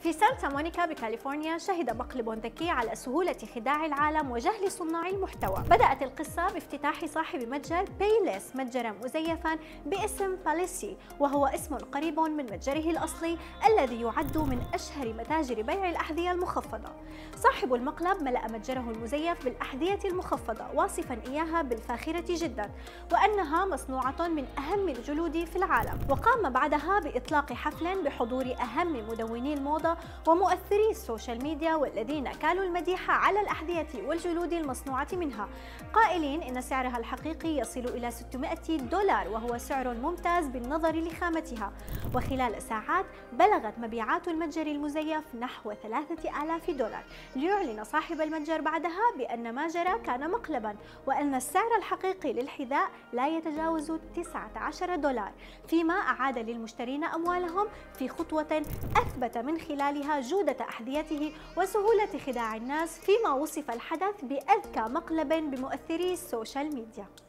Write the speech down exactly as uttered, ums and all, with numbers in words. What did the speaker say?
في سانتا مونيكا بكاليفورنيا شهد مقلب ذكي على سهولة خداع العالم وجهل صناع المحتوى. بدأت القصة بافتتاح صاحب متجر بايليس متجرا مزيفا باسم باليسي، وهو اسم قريب من متجره الأصلي الذي يعد من أشهر متاجر بيع الأحذية المخفضة. صاحب المقلب ملأ متجره المزيف بالأحذية المخفضة، واصفا إياها بالفاخرة جدا وأنها مصنوعة من أهم الجلود في العالم. وقام بعدها بإطلاق حفل بحضور أهم مدوني الموضة ومؤثري السوشيال ميديا والذين كالوا المديح على الأحذية والجلود المصنوعة منها، قائلين إن سعرها الحقيقي يصل إلى ستمائة دولار، وهو سعر ممتاز بالنظر لخامتها. وخلال ساعات بلغت مبيعات المتجر المزيف نحو ثلاثة آلاف دولار، ليعلن صاحب المتجر بعدها بأن ما جرى كان مقلبا، وأن السعر الحقيقي للحذاء لا يتجاوز تسعة عشر دولار، فيما أعاد للمشترين أموالهم في خطوة أثبت من خلالها جودة أحذيته وسهولة خداع الناس، فيما وصف الحدث بأذكى مقلب بمؤثري السوشيال ميديا.